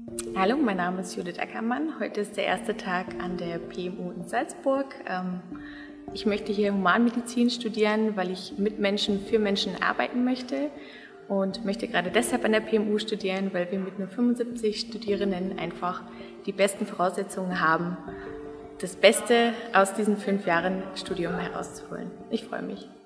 Hallo, mein Name ist Judith Ackermann. Heute ist der erste Tag an der PMU in Salzburg. Ich möchte hier Humanmedizin studieren, weil ich mit Menschen, für Menschen arbeiten möchte und möchte gerade deshalb an der PMU studieren, weil wir mit nur 75 Studierenden einfach die besten Voraussetzungen haben, das Beste aus diesen 5 Jahren Studium herauszuholen. Ich freue mich.